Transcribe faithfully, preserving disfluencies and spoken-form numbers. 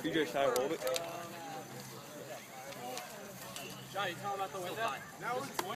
C J, should I hold it? John, you tell him about the window?